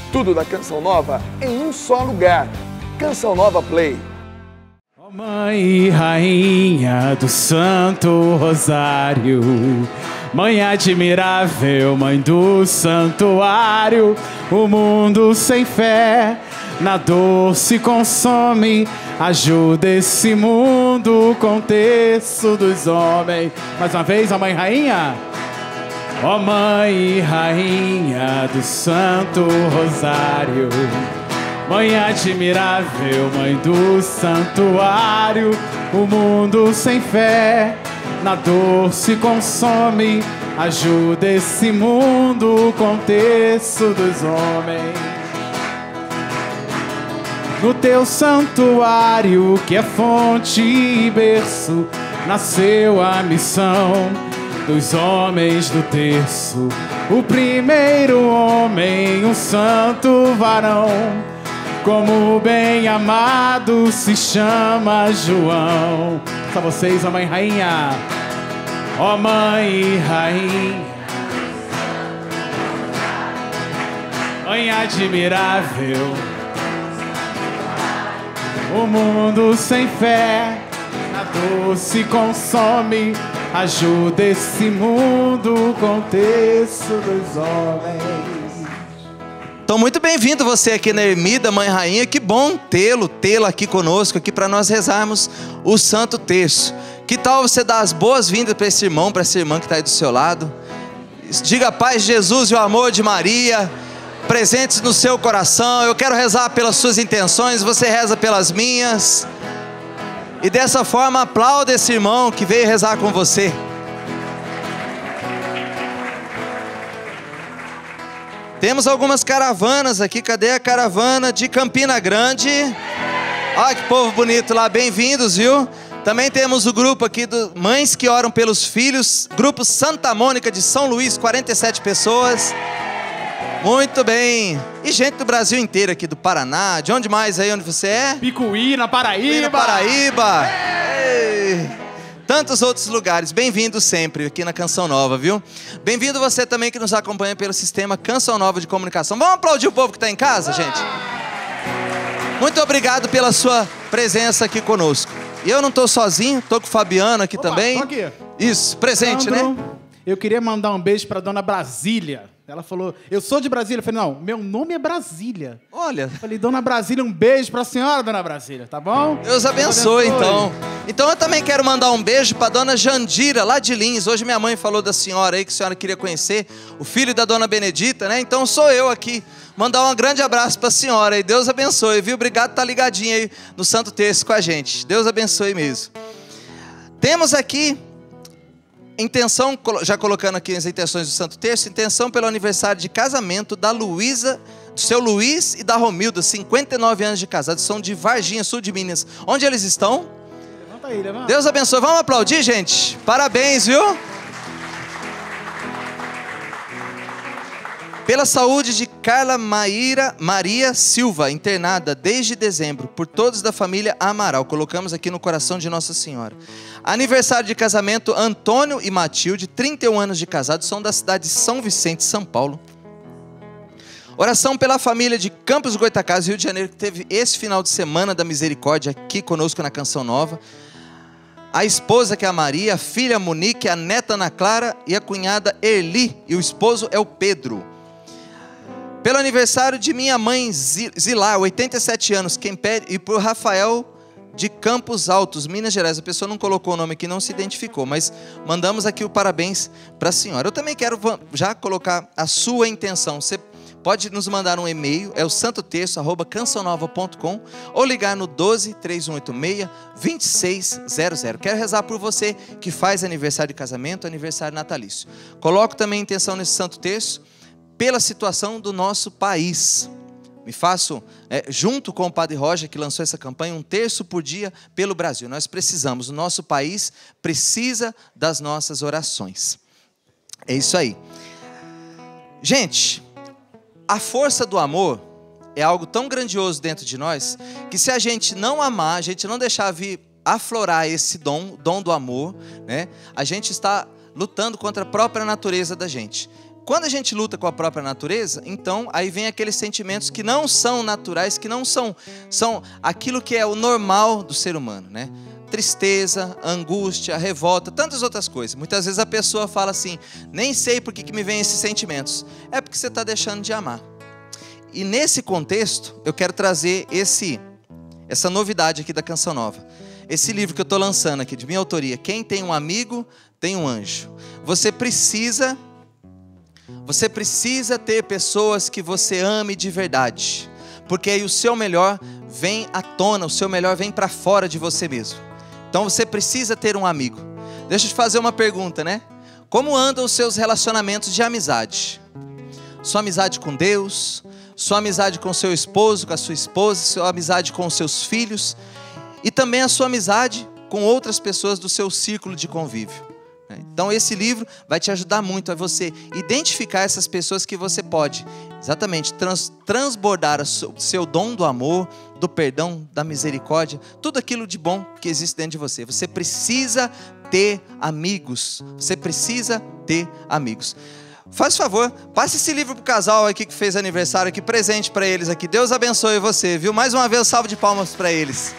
Tudo da Canção Nova em um só lugar. Canção Nova Play. Ó Mãe e Rainha do Santo Rosário, Mãe admirável, Mãe do Santuário, o mundo sem fé na dor se consome. Ajuda esse mundo com terço dos homens. Mais uma vez, ó Mãe Rainha. Ó Mãe e Rainha do Santo Rosário, Mãe admirável, Mãe do Santuário, o mundo sem fé na dor se consome. Ajuda esse mundo com terço dos homens. No teu santuário, que é fonte e berço, nasceu a missão dos homens do terço. O primeiro homem, um santo varão, como bem amado se chama João. Só vocês, ó Mãe Rainha. Ó Mãe e Rainha, Mãe admirável, o mundo sem fé na dor se consome. Ajuda esse mundo com terço dos homens. Então, muito bem-vindo você aqui na Ermida, Mãe Rainha. Que bom tê-la aqui conosco, aqui para nós rezarmos o Santo Terço. Que tal você dar as boas-vindas para esse irmão, para essa irmã que está aí do seu lado? Diga a paz de Jesus e o amor de Maria presentes no seu coração. Eu quero rezar pelas suas intenções, você reza pelas minhas. E dessa forma aplauda esse irmão que veio rezar com você. Temos algumas caravanas aqui. Cadê a caravana de Campina Grande? Olha que povo bonito lá, bem-vindos, viu? Também temos o grupo aqui do Mães que Oram pelos Filhos, grupo Santa Mônica de São Luís, 47 pessoas. Muito bem. E gente do Brasil inteiro aqui, do Paraná. De onde mais aí, onde você é? Picuí, na Paraíba. Picuí, na Paraíba. Ei. Tantos outros lugares. Bem-vindo sempre aqui na Canção Nova, viu? Bem-vindo você também que nos acompanha pelo sistema Canção Nova de Comunicação. Vamos aplaudir o povo que está em casa, gente? Muito obrigado pela sua presença aqui conosco. E eu não estou sozinho, estou com o Fabiano aqui. Opa, também. Tô aqui. Isso, presente, Sandro, né? Eu queria mandar um beijo para dona Brasília. Ela falou, eu sou de Brasília. Eu falei, não, meu nome é Brasília. Olha. Eu falei, dona Brasília, um beijo pra senhora, dona Brasília, tá bom? Deus abençoe, então. Então eu também quero mandar um beijo pra dona Jandira, lá de Lins. Hoje minha mãe falou da senhora aí, que a senhora queria conhecer, o filho da dona Benedita, né? Então sou eu aqui. Mandar um grande abraço pra senhora aí. Deus abençoe, viu? Obrigado por estar ligadinho aí no Santo Terço com a gente. Deus abençoe mesmo. Temos aqui intenção, já colocando aqui as intenções do Santo Terço, intenção pelo aniversário de casamento da Luísa, do seu Luiz e da Romilda, 59 anos de casados, são de Varginha, sul de Minas. Onde eles estão? Levanta aí, levanta. Deus abençoe. Vamos aplaudir, gente? Parabéns, viu? Pela saúde de Carla Maria Silva, internada desde dezembro, por todos da família Amaral. Colocamos aqui no coração de Nossa Senhora. Aniversário de casamento, Antônio e Matilde, 31 anos de casados, são da cidade de São Vicente, São Paulo. Oração pela família de Campos do Goytacazes, Rio de Janeiro, que teve esse final de semana da misericórdia aqui conosco na Canção Nova. A esposa, que é a Maria, a filha Monique, a neta Ana Clara e a cunhada Erli, e o esposo é o Pedro. Pelo aniversário de minha mãe Zilar, 87 anos, quem pede, e por Rafael de Campos Altos, Minas Gerais. A pessoa não colocou o nome aqui, não se identificou, mas mandamos aqui o parabéns para a senhora. Eu também quero já colocar a sua intenção. Você pode nos mandar um e-mail, é o santoterço@cançãonova.com, ou ligar no 12-3186-2600. Quero rezar por você que faz aniversário de casamento, aniversário natalício. Coloco também a intenção nesse Santo Terço pela situação do nosso país. Me faço, junto com o Padre Roger, que lançou essa campanha, um terço por dia pelo Brasil. Nós precisamos, o nosso país precisa das nossas orações. É isso aí. Gente, a força do amor é algo tão grandioso dentro de nós, que se a gente não amar, a gente não deixar vir aflorar esse dom do amor, né, a gente está lutando contra a própria natureza da gente. quando a gente luta com a própria natureza, então aí vem aqueles sentimentos que não são naturais, que não são aquilo que é o normal do ser humano, né? Tristeza, angústia, revolta, tantas outras coisas. Muitas vezes a pessoa fala assim, nem sei por que me vem esses sentimentos. É porque você está deixando de amar. E nesse contexto, eu quero trazer essa novidade aqui da Canção Nova. Esse livro que eu estou lançando aqui, de minha autoria, Quem tem um amigo, tem um anjo. Você precisa ter pessoas que você ame de verdade. Porque aí o seu melhor vem à tona, o seu melhor vem para fora de você mesmo. Então você precisa ter um amigo. Deixa eu te fazer uma pergunta, né? Como andam os seus relacionamentos de amizade? Sua amizade com Deus, sua amizade com seu esposo, com a sua esposa, sua amizade com os seus filhos e também a sua amizade com outras pessoas do seu círculo de convívio. Então esse livro vai te ajudar muito a você identificar essas pessoas que você pode exatamente transbordar o seu dom do amor, do perdão, da misericórdia, tudo aquilo de bom que existe dentro de você. Você precisa ter amigos. Você precisa ter amigos. Faz favor, passe esse livro pro casal aqui que fez aniversário aqui, presente para eles aqui. Deus abençoe você, viu? Mais uma vez, um salve de palmas para eles.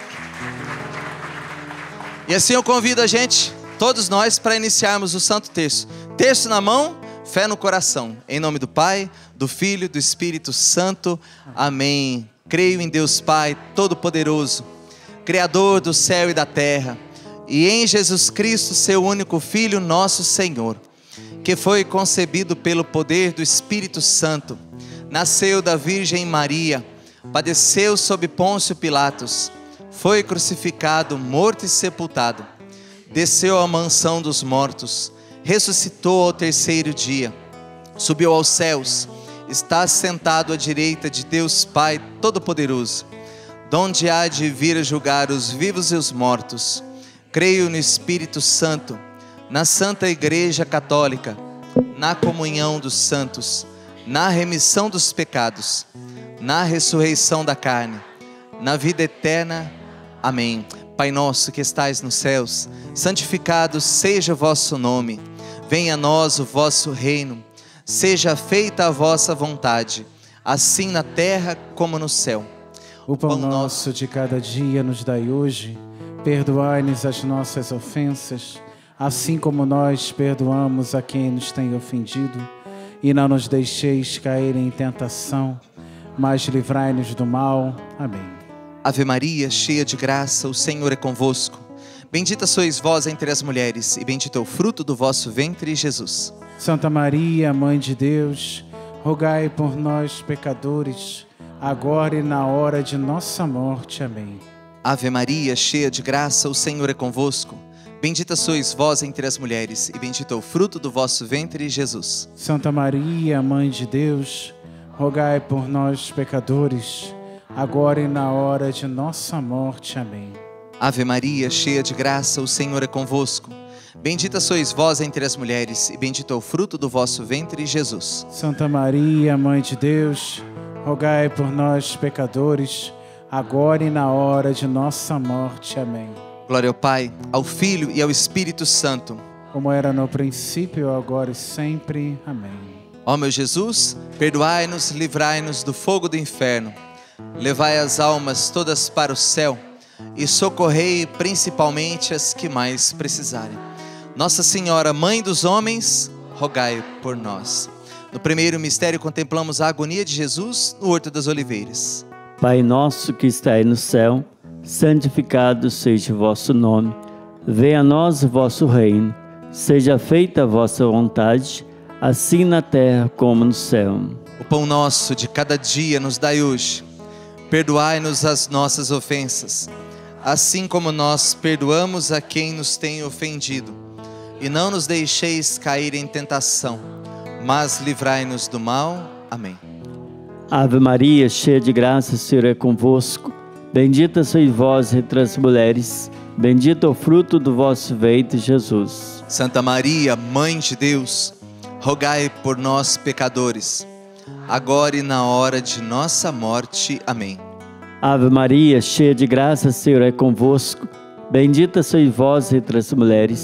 E assim eu convido a gente, todos nós, para iniciarmos o Santo Terço. Terço na mão, fé no coração. Em nome do Pai, do Filho e do Espírito Santo. Amém. Creio em Deus Pai Todo-Poderoso, Criador do céu e da terra, e em Jesus Cristo, seu único Filho, nosso Senhor, que foi concebido pelo poder do Espírito Santo, nasceu da Virgem Maria, padeceu sob Pôncio Pilatos, foi crucificado, morto e sepultado, desceu à mansão dos mortos, ressuscitou ao terceiro dia, subiu aos céus, está sentado à direita de Deus Pai Todo-Poderoso, donde há de vir julgar os vivos e os mortos. Creio no Espírito Santo, na Santa Igreja Católica, na comunhão dos santos, na remissão dos pecados, na ressurreição da carne, na vida eterna. Amém. Pai nosso que estais nos céus, santificado seja o vosso nome. Venha a nós o vosso reino. Seja feita a vossa vontade, assim na terra como no céu. O pão nosso de cada dia nos dai hoje. Perdoai-nos as nossas ofensas, assim como nós perdoamos a quem nos tem ofendido. E não nos deixeis cair em tentação, mas livrai-nos do mal. Amém. Ave Maria, cheia de graça, o Senhor é convosco. Bendita sois vós entre as mulheres, e bendito é o fruto do vosso ventre, Jesus. Santa Maria, Mãe de Deus, rogai por nós, pecadores, agora e na hora de nossa morte. Amém. Ave Maria, cheia de graça, o Senhor é convosco. Bendita sois vós entre as mulheres, e bendito é o fruto do vosso ventre, Jesus. Santa Maria, Mãe de Deus, rogai por nós, pecadores, agora e na hora de nossa morte. Amém. Ave Maria, cheia de graça, o Senhor é convosco. Bendita sois vós entre as mulheres, e bendito é o fruto do vosso ventre, Jesus. Santa Maria, Mãe de Deus, rogai por nós, pecadores, agora e na hora de nossa morte. Amém. Glória ao Pai, ao Filho e ao Espírito Santo. Como era no princípio, agora e sempre. Amém. Ó meu Jesus, perdoai-nos, livrai-nos do fogo do inferno. Levai as almas todas para o céu e socorrei principalmente as que mais precisarem. Nossa Senhora, Mãe dos homens, rogai por nós. No primeiro mistério contemplamos a agonia de Jesus no Horto das Oliveiras. Pai nosso que estais no céu, santificado seja o vosso nome. Venha a nós o vosso reino. Seja feita a vossa vontade, assim na terra como no céu. O pão nosso de cada dia nos dai hoje. Perdoai-nos as nossas ofensas, assim como nós perdoamos a quem nos tem ofendido. E não nos deixeis cair em tentação, mas livrai-nos do mal. Amém. Ave Maria, cheia de graça, o Senhor é convosco. Bendita sois vós entre as mulheres, bendito é o fruto do vosso ventre, Jesus. Santa Maria, Mãe de Deus, rogai por nós, pecadores, agora e na hora de nossa morte. Amém. Ave Maria, cheia de graça, o Senhor é convosco. Bendita sois vós entre as mulheres,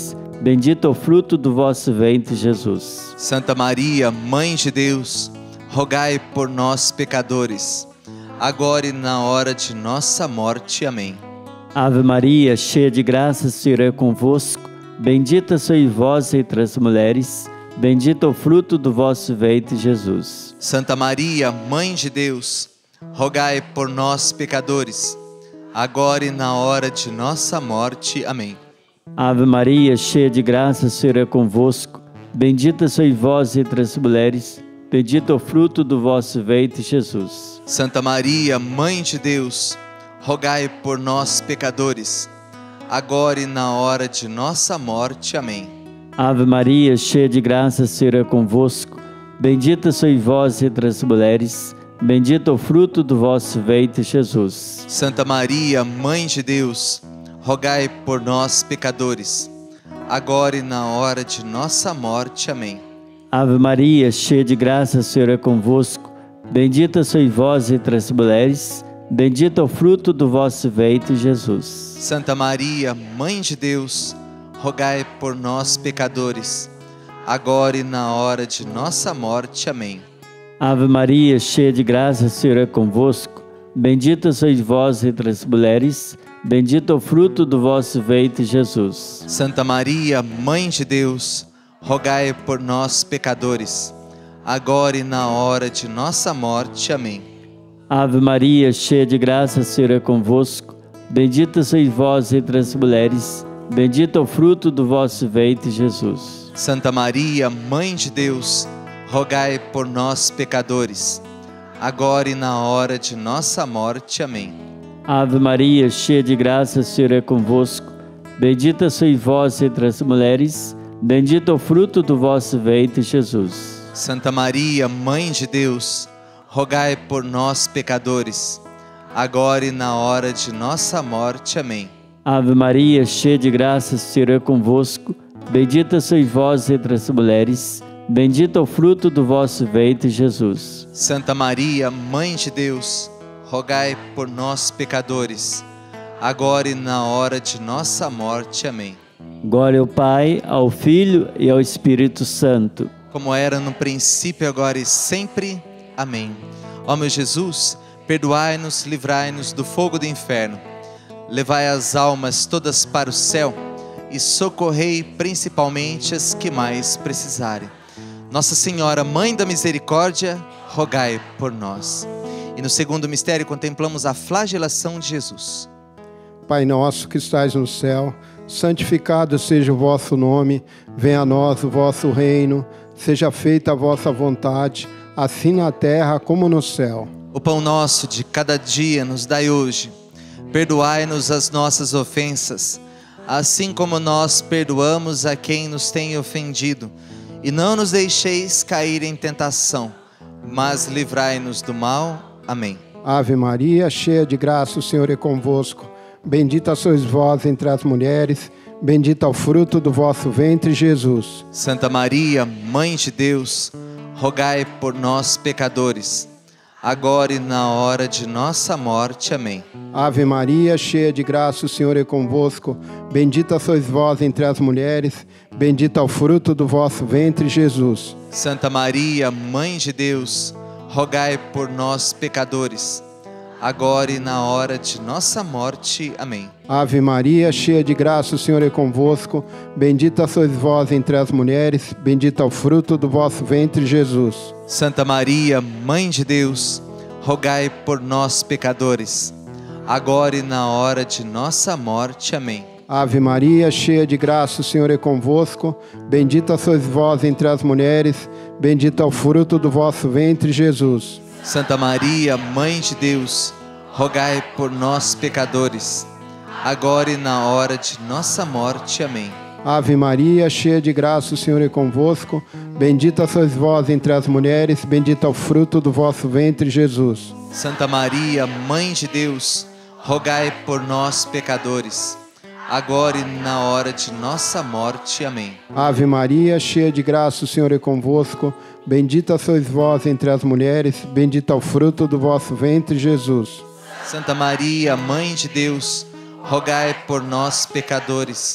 bendito é o fruto do vosso ventre, Jesus. Santa Maria, Mãe de Deus, rogai por nós, pecadores, agora e na hora de nossa morte. Amém. Ave Maria, cheia de graça, o Senhor é convosco. Bendita sois vós entre as mulheres, bendito é o fruto do vosso ventre, Jesus. Santa Maria, Mãe de Deus, rogai por nós, pecadores, agora e na hora de nossa morte. Amém. Ave Maria, cheia de graça, o Senhor é convosco. Bendita sois vós entre as mulheres, bendito é o fruto do vosso ventre, Jesus. Santa Maria, Mãe de Deus, rogai por nós, pecadores, agora e na hora de nossa morte. Amém. Ave Maria, cheia de graça, o Senhor é convosco. Bendita sois vós entre as mulheres, bendito é o fruto do vosso ventre, Jesus. Santa Maria, Mãe de Deus, rogai por nós, pecadores, agora e na hora de nossa morte. Amém. Ave Maria, cheia de graça, o Senhor é convosco. Bendita sois vós entre as mulheres, bendito é o fruto do vosso ventre, Jesus. Santa Maria, Mãe de Deus, rogai por nós, pecadores, agora e na hora de nossa morte. Amém. Ave Maria, cheia de graça, o Senhor é convosco. Bendita sois vós entre as mulheres, bendito é o fruto do vosso ventre, Jesus. Santa Maria, Mãe de Deus, rogai por nós, pecadores, agora e na hora de nossa morte. Amém. Ave Maria, cheia de graça, o Senhor é convosco. Bendita sois vós entre as mulheres, bendito é o fruto do vosso ventre, Jesus. Santa Maria, Mãe de Deus, rogai por nós, pecadores, agora e na hora de nossa morte. Amém. Ave Maria, cheia de graça, o Senhor é convosco. Bendita sois vós entre as mulheres, bendito é o fruto do vosso ventre, Jesus. Santa Maria, Mãe de Deus, rogai por nós, pecadores, agora e na hora de nossa morte. Amém. Ave Maria, cheia de graça, o Senhor é convosco. Bendita sois vós entre as mulheres, bendito é o fruto do vosso ventre, Jesus. Santa Maria, Mãe de Deus, rogai por nós, pecadores, agora e na hora de nossa morte. Amém. Glória ao Pai, ao Filho e ao Espírito Santo, como era no princípio, agora e sempre. Amém. Ó meu Jesus, perdoai-nos, livrai-nos do fogo do inferno, levai as almas todas para o céu e socorrei principalmente as que mais precisarem. Nossa Senhora, Mãe da Misericórdia, rogai por nós. E no segundo mistério contemplamos a flagelação de Jesus. Pai nosso que estais no céu, santificado seja o vosso nome, venha a nós o vosso reino, seja feita a vossa vontade, assim na terra como no céu. O pão nosso de cada dia nos dai hoje. Perdoai-nos as nossas ofensas, assim como nós perdoamos a quem nos tem ofendido. E não nos deixeis cair em tentação, mas livrai-nos do mal. Amém. Ave Maria, cheia de graça, o Senhor é convosco. Bendita sois vós entre as mulheres, bendito é o fruto do vosso ventre, Jesus. Santa Maria, Mãe de Deus, rogai por nós, pecadores, agora e na hora de nossa morte. Amém. Ave Maria, cheia de graça, o Senhor é convosco. Bendita sois vós entre as mulheres, bendito é o fruto do vosso ventre, Jesus. Santa Maria, Mãe de Deus, rogai por nós, pecadores, agora e na hora de nossa morte. Amém. Ave Maria, cheia de graça, o Senhor é convosco. Bendita sois vós entre as mulheres, bendito é o fruto do vosso ventre, Jesus. Santa Maria, Mãe de Deus, rogai por nós, pecadores, agora e na hora de nossa morte. Amém. Ave Maria, cheia de graça, o Senhor é convosco. Bendita sois vós entre as mulheres, bendito é o fruto do vosso ventre, Jesus. Santa Maria, Mãe de Deus, rogai por nós, pecadores, agora e na hora de nossa morte. Amém. Ave Maria, cheia de graça, o Senhor é convosco. Bendita sois vós entre as mulheres, bendito é o fruto do vosso ventre, Jesus. Santa Maria, Mãe de Deus, rogai por nós, pecadores, agora e na hora de nossa morte. Amém. Ave Maria, cheia de graça, o Senhor é convosco. Bendita sois vós entre as mulheres, bendito é o fruto do vosso ventre, Jesus. Santa Maria, Mãe de Deus, rogai por nós, pecadores,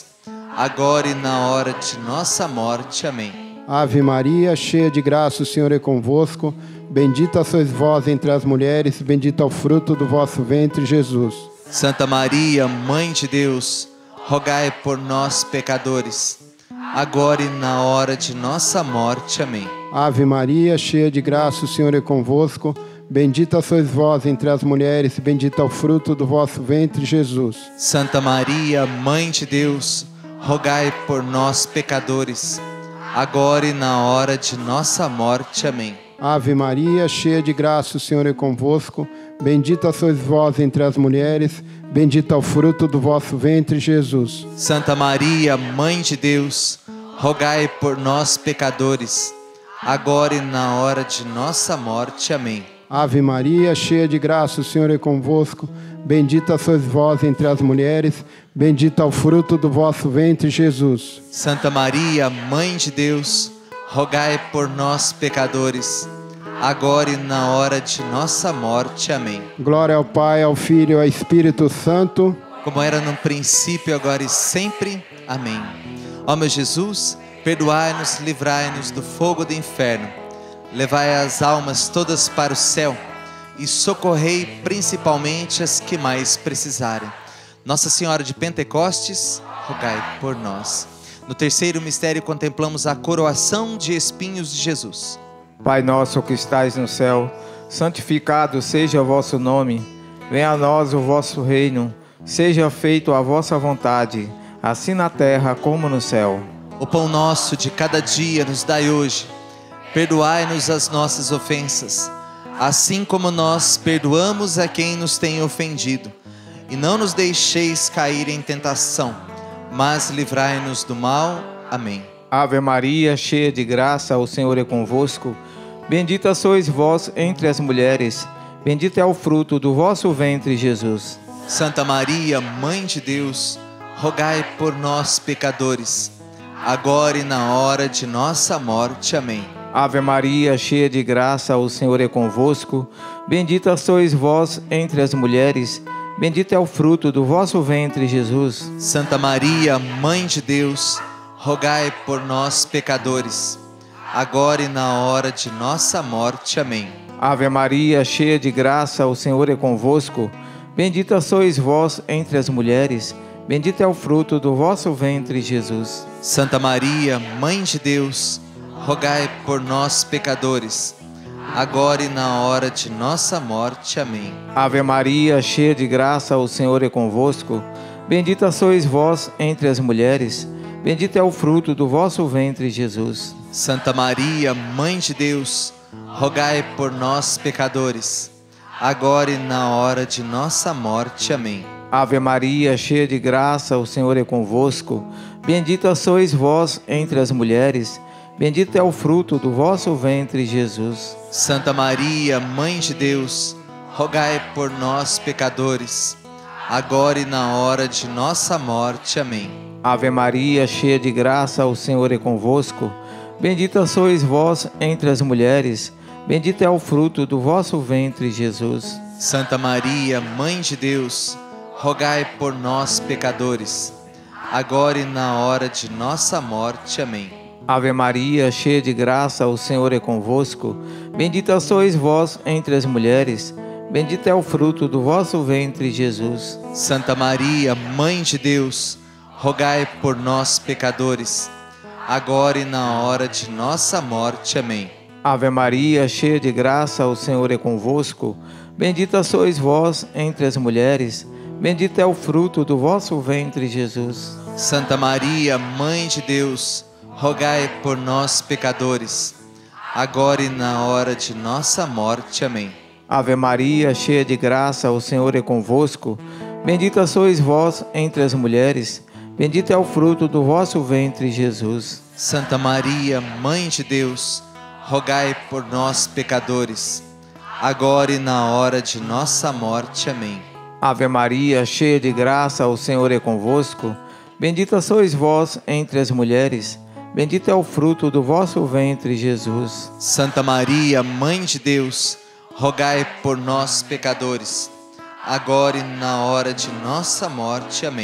agora e na hora de nossa morte. Amém. Ave Maria, cheia de graça, o Senhor é convosco. Bendita sois vós entre as mulheres, bendito é o fruto do vosso ventre, Jesus. Santa Maria, Mãe de Deus, rogai por nós, pecadores, agora e na hora de nossa morte. Amém. Ave Maria, cheia de graça, o Senhor é convosco. Bendita sois vós entre as mulheres, bendito é o fruto do vosso ventre, Jesus. Santa Maria, Mãe de Deus, rogai por nós, pecadores, agora e na hora de nossa morte. Amém. Ave Maria, cheia de graça, o Senhor é convosco. Bendita sois vós entre as mulheres, bendito é o fruto do vosso ventre, Jesus. Santa Maria, Mãe de Deus, rogai por nós, pecadores, agora e na hora de nossa morte. Amém. Ave Maria, cheia de graça, o Senhor é convosco. Bendita sois vós entre as mulheres, bendito é o fruto do vosso ventre, Jesus. Santa Maria, Mãe de Deus, rogai por nós, pecadores, agora e na hora de nossa morte. Amém. Glória ao Pai, ao Filho e ao Espírito Santo, como era no princípio, agora e sempre. Amém. Ó meu Jesus, perdoai-nos, livrai-nos do fogo do inferno, levai as almas todas para o céu e socorrei principalmente as que mais precisarem. Nossa Senhora de Pentecostes, rogai por nós. No terceiro mistério contemplamos a coroação de espinhos de Jesus. Pai nosso que estais no céu, santificado seja o vosso nome. Venha a nós o vosso reino. Seja feita a vossa vontade, assim na terra como no céu. O pão nosso de cada dia nos dai hoje. Perdoai-nos as nossas ofensas, assim como nós perdoamos a quem nos tem ofendido. E não nos deixeis cair em tentação, mas livrai-nos do mal. Amém. Ave Maria, cheia de graça, o Senhor é convosco. Bendita sois vós entre as mulheres, bendito é o fruto do vosso ventre, Jesus. Santa Maria, Mãe de Deus, rogai por nós, pecadores, agora e na hora de nossa morte. Amém. Ave Maria, cheia de graça, o Senhor é convosco. Bendita sois vós entre as mulheres, bendito é o fruto do vosso ventre, Jesus. Santa Maria, Mãe de Deus, rogai por nós, pecadores, agora e na hora de nossa morte. Amém. Ave Maria, cheia de graça, o Senhor é convosco. Bendita sois vós entre as mulheres, bendito é o fruto do vosso ventre, Jesus. Santa Maria, Mãe de Deus, rogai por nós, pecadores, agora e na hora de nossa morte. Amém. Ave Maria, cheia de graça, o Senhor é convosco. Bendita sois vós entre as mulheres, bendito é o fruto do vosso ventre, Jesus. Santa Maria, Mãe de Deus, rogai por nós, pecadores, agora e na hora de nossa morte. Amém. Ave Maria, cheia de graça, o Senhor é convosco. Bendita sois vós entre as mulheres, bendito é o fruto do vosso ventre, Jesus. Santa Maria, Mãe de Deus, rogai por nós, pecadores, agora e na hora de nossa morte. Amém. Ave Maria, cheia de graça, o Senhor é convosco. Bendita sois vós entre as mulheres, bendito é o fruto do vosso ventre, Jesus. Santa Maria, Mãe de Deus, rogai por nós, pecadores, agora e na hora de nossa morte. Amém. Ave Maria, cheia de graça, o Senhor é convosco. Bendita sois vós entre as mulheres, bendito é o fruto do vosso ventre, Jesus. Santa Maria, Mãe de Deus, rogai por nós, pecadores, agora e na hora de nossa morte. Amém. Ave Maria, cheia de graça, o Senhor é convosco. Bendita sois vós entre as mulheres, bendito é o fruto do vosso ventre, Jesus. Santa Maria, Mãe de Deus, rogai por nós, pecadores, agora e na hora de nossa morte. Amém. Ave Maria, cheia de graça, o Senhor é convosco. Bendita sois vós entre as mulheres, bendito é o fruto do vosso ventre, Jesus. Santa Maria, Mãe de Deus, rogai por nós, pecadores, agora e na hora de nossa morte. Amém. Ave Maria, cheia de graça, o Senhor é convosco. Bendita sois vós entre as mulheres, bendito é o fruto do vosso ventre, Jesus. Santa Maria, Mãe de Deus, rogai por nós, pecadores, agora e na hora de nossa morte. Amém.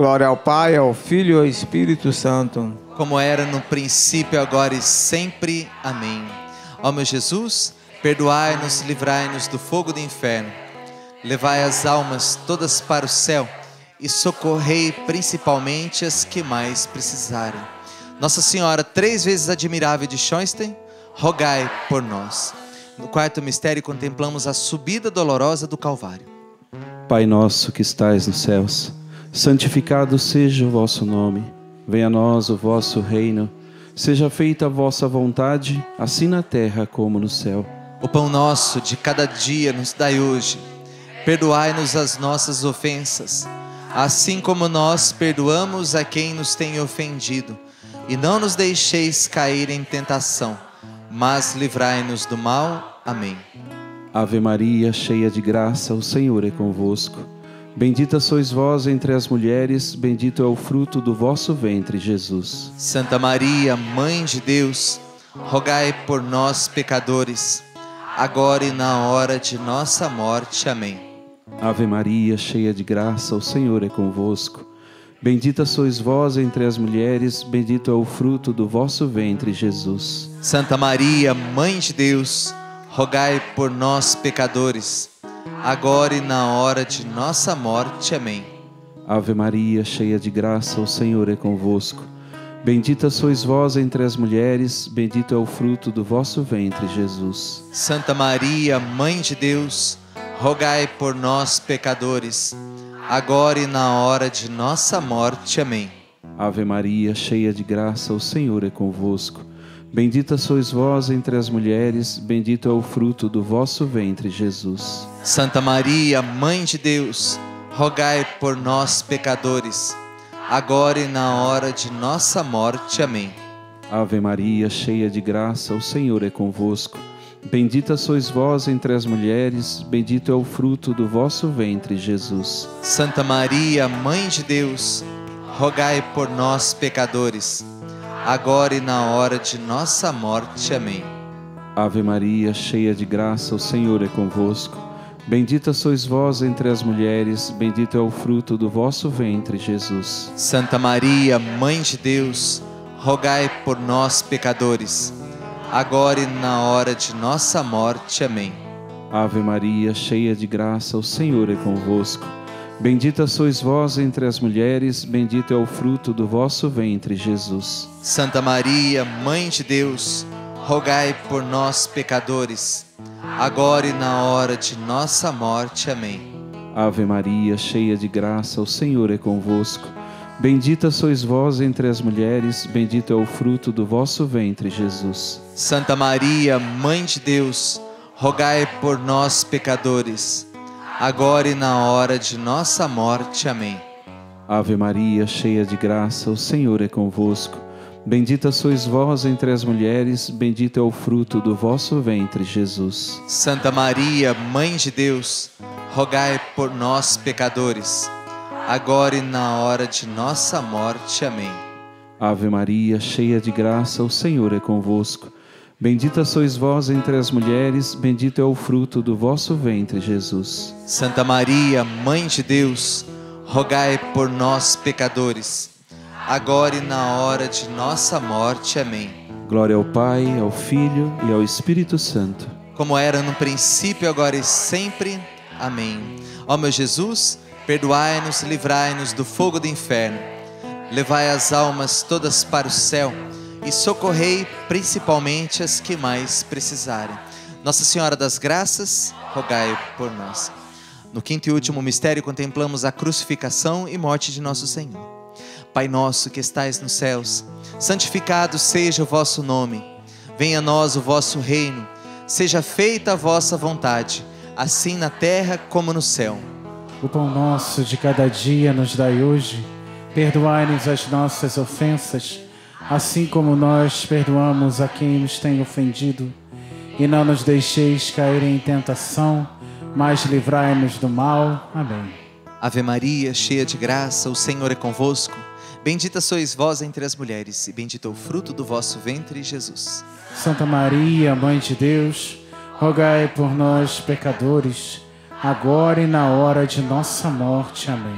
Glória ao Pai, ao Filho e ao Espírito Santo. Como era no princípio, agora e sempre. Amém. Ó meu Jesus, perdoai-nos, livrai-nos do fogo do inferno. Levai as almas todas para o céu e socorrei principalmente as que mais precisarem. Nossa Senhora, 3 vezes admirável de Schoenstein, rogai por nós. No 4º mistério contemplamos a subida dolorosa do Calvário. Pai nosso que estais nos céus, santificado seja o vosso nome. Venha a nós o vosso reino. Seja feita a vossa vontade, assim na terra como no céu. O pão nosso de cada dia nos dai hoje. Perdoai-nos as nossas ofensas, assim como nós perdoamos a quem nos tem ofendido. E não nos deixeis cair em tentação, mas livrai-nos do mal. Amém. Ave Maria, cheia de graça, o Senhor é convosco. Bendita sois vós entre as mulheres, bendito é o fruto do vosso ventre, Jesus. Santa Maria, Mãe de Deus, rogai por nós, pecadores, agora e na hora de nossa morte. Amém. Ave Maria, cheia de graça, o Senhor é convosco. Bendita sois vós entre as mulheres, bendito é o fruto do vosso ventre, Jesus. Santa Maria, Mãe de Deus, rogai por nós, pecadores, agora e na hora de nossa morte. Amém. Ave Maria, cheia de graça, o Senhor é convosco. Bendita sois vós entre as mulheres, bendito é o fruto do vosso ventre, Jesus. Santa Maria, Mãe de Deus, rogai por nós, pecadores, agora e na hora de nossa morte. Amém. Ave Maria, cheia de graça, o Senhor é convosco. Bendita sois vós entre as mulheres, bendito é o fruto do vosso ventre, Jesus. Santa Maria, Mãe de Deus, rogai por nós, pecadores, agora e na hora de nossa morte. Amém. Ave Maria, cheia de graça, o Senhor é convosco. Bendita sois vós entre as mulheres, bendito é o fruto do vosso ventre, Jesus. Santa Maria, Mãe de Deus, rogai por nós, pecadores, agora e na hora de nossa morte. Amém. Ave Maria, cheia de graça, o Senhor é convosco. Bendita sois vós entre as mulheres, bendito é o fruto do vosso ventre, Jesus. Santa Maria, Mãe de Deus, rogai por nós, pecadores, agora e na hora de nossa morte. Amém. Ave Maria, cheia de graça, o Senhor é convosco. Bendita sois vós entre as mulheres, bendito é o fruto do vosso ventre, Jesus. Santa Maria, Mãe de Deus, rogai por nós, pecadores, agora e na hora de nossa morte. Amém. Ave Maria, cheia de graça, o Senhor é convosco. Bendita sois vós entre as mulheres, bendito é o fruto do vosso ventre, Jesus. Santa Maria, Mãe de Deus, rogai por nós, pecadores, agora e na hora de nossa morte. Amém. Ave Maria, cheia de graça, o Senhor é convosco. Bendita sois vós entre as mulheres, bendito é o fruto do vosso ventre, Jesus. Santa Maria, Mãe de Deus, rogai por nós, pecadores, agora e na hora de nossa morte. Amém. Ave Maria, cheia de graça, o Senhor é convosco. Bendita sois vós entre as mulheres, bendito é o fruto do vosso ventre, Jesus. Santa Maria, Mãe de Deus, rogai por nós, pecadores, agora e na hora de nossa morte. Amém. Glória ao Pai, ao Filho e ao Espírito Santo. Como era no princípio, agora e sempre. Amém. Ó meu Jesus, perdoai-nos, livrai-nos do fogo do inferno. Levai as almas todas para o céu e socorrei principalmente as que mais precisarem. Nossa Senhora das Graças, rogai por nós. No 5º e último mistério contemplamos a crucificação e morte de nosso Senhor. Pai nosso que estais nos céus, santificado seja o vosso nome. Venha a nós o vosso reino. Seja feita a vossa vontade, assim na terra como no céu. O pão nosso de cada dia nos dai hoje. Perdoai-nos as nossas ofensas, assim como nós perdoamos a quem nos tem ofendido. E não nos deixeis cair em tentação, mas livrai-nos do mal. Amém. Ave Maria, cheia de graça, o Senhor é convosco. Bendita sois vós entre as mulheres, e bendito é o fruto do vosso ventre, Jesus. Santa Maria, Mãe de Deus, rogai por nós, pecadores, agora e na hora de nossa morte. Amém.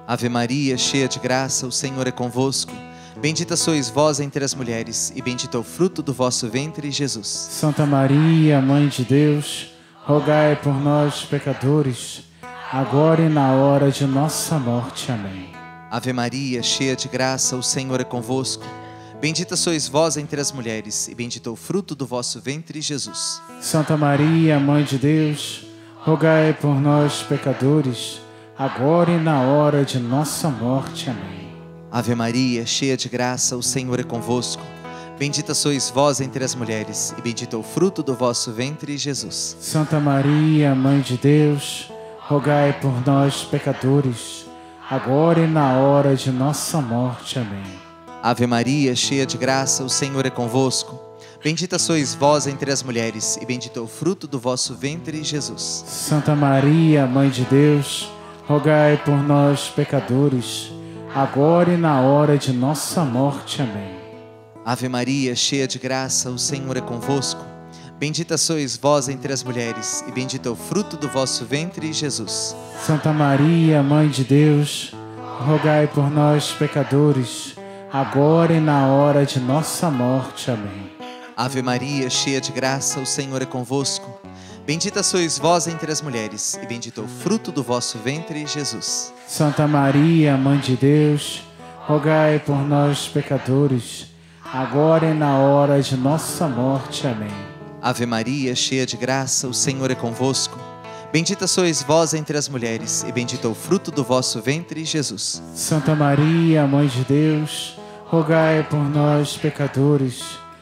Ave Maria, cheia de graça, o Senhor é convosco. Bendita sois vós entre as mulheres, e bendito é o fruto do vosso ventre, Jesus. Santa Maria, Mãe de Deus, rogai por nós, pecadores, agora e na hora de nossa morte. Amém. Ave Maria, cheia de graça, o Senhor é convosco. Bendita sois vós entre as mulheres, e bendito é o fruto do vosso ventre, Jesus. Santa Maria, Mãe de Deus, rogai por nós, pecadores, agora e na hora de nossa morte. Amém. Ave Maria, cheia de graça, o Senhor é convosco. Bendita sois vós entre as mulheres, e bendito é o fruto do vosso ventre, Jesus. Santa Maria, Mãe de Deus, rogai por nós, pecadores, agora e na hora de nossa morte. Amém. Ave Maria, cheia de graça, o Senhor é convosco. Bendita sois vós entre as mulheres, e bendito é o fruto do vosso ventre, Jesus. Santa Maria, Mãe de Deus, rogai por nós, pecadores, agora e na hora de nossa morte. Amém. Ave Maria, cheia de graça, o Senhor é convosco. Bendita sois vós entre as mulheres, e bendito é o fruto do vosso ventre, Jesus. Santa Maria, Mãe de Deus, rogai por nós, pecadores, agora e na hora de nossa morte. Amém. Ave Maria, cheia de graça, o Senhor é convosco. Bendita sois vós entre as mulheres, e bendito é o fruto do vosso ventre, Jesus. Santa Maria, Mãe de Deus, rogai por nós, pecadores, agora e na hora de nossa morte. Amém. Ave Maria, cheia de graça, o Senhor é convosco. Bendita sois vós entre as mulheres, e bendito é o fruto do vosso ventre, Jesus. Santa Maria, Mãe de Deus, rogai por nós, pecadores,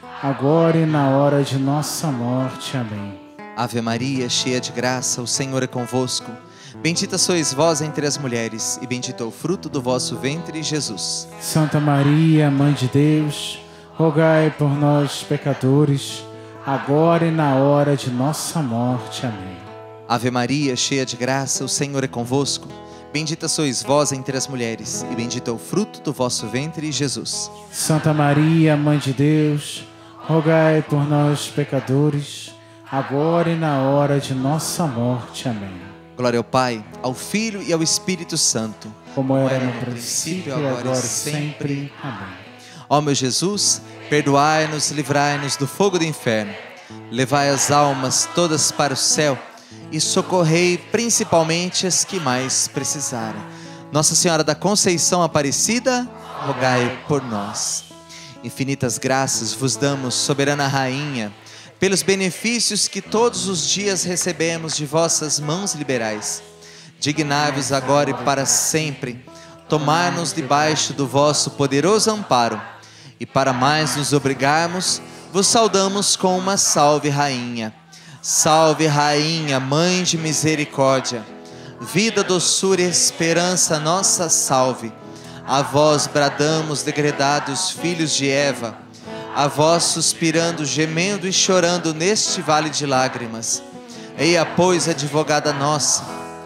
agora e na hora de nossa morte. Amém. Ave Maria, cheia de graça, o Senhor é convosco. Bendita sois vós entre as mulheres, e bendito é o fruto do vosso ventre, Jesus. Santa Maria, Mãe de Deus, rogai por nós, pecadores, agora e na hora de nossa morte. Amém. Ave Maria, cheia de graça, o Senhor é convosco. Bendita sois vós entre as mulheres, e bendito é o fruto do vosso ventre, Jesus. Santa Maria, Mãe de Deus, rogai por nós, pecadores, agora e na hora de nossa morte. Amém. Glória ao Pai, ao Filho e ao Espírito Santo, como era no princípio, agora e sempre. Amém. Ó meu Jesus, perdoai-nos, livrai-nos do fogo do inferno, levai as almas todas para o céu e socorrei principalmente as que mais precisarem. Nossa Senhora da Conceição Aparecida, rogai por nós. Infinitas graças vos damos, soberana Rainha, pelos benefícios que todos os dias recebemos de vossas mãos liberais. Dignai-vos agora e para sempre tomar-nos debaixo do vosso poderoso amparo, e para mais nos obrigarmos, vos saudamos com uma salve, Rainha. Salve, Rainha, Mãe de misericórdia, vida, doçura e esperança, nossa salve. A vós bradamos, degredados filhos de Eva, a vós suspirando, gemendo e chorando neste vale de lágrimas. Eia, pois, advogada nossa,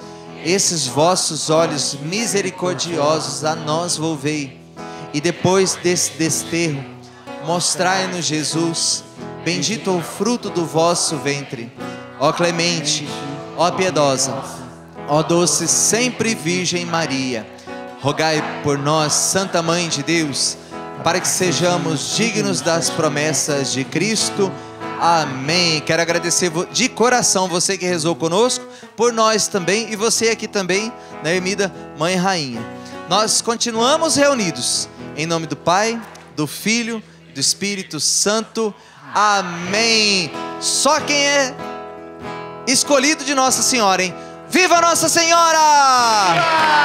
esses vossos olhos misericordiosos a nós volvei, e depois desse desterro, mostrai-nos Jesus, bendito o fruto do vosso ventre. Ó clemente, ó piedosa, ó doce sempre Virgem Maria, rogai por nós, Santa Mãe de Deus, para que sejamos dignos das promessas de Cristo. Amém. Quero agradecer de coração você que rezou conosco, por nós também, e você aqui também na Ermida Mãe Rainha. Nós continuamos reunidos em nome do Pai, do Filho, do Espírito Santo. Amém. Só quem é escolhido de Nossa Senhora, hein? Viva Nossa Senhora!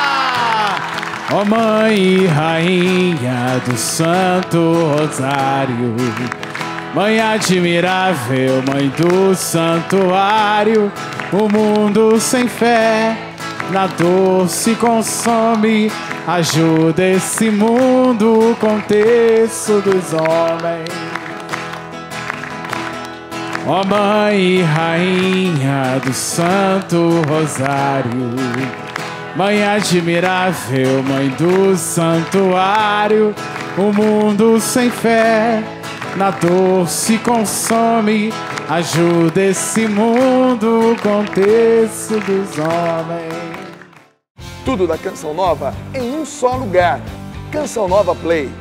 Ó Mãe e Rainha do Santo Rosário, Mãe admirável, Mãe do Santuário, o mundo sem fé na dor se consome. Ajuda esse mundo com terço dos homens. Ó Mãe e Rainha do Santo Rosário, Mãe admirável, Mãe do Santuário, o mundo sem fé na dor se consome. Ajuda esse mundo com terço dos homens. Tudo da Canção Nova em um só lugar. Canção Nova Play.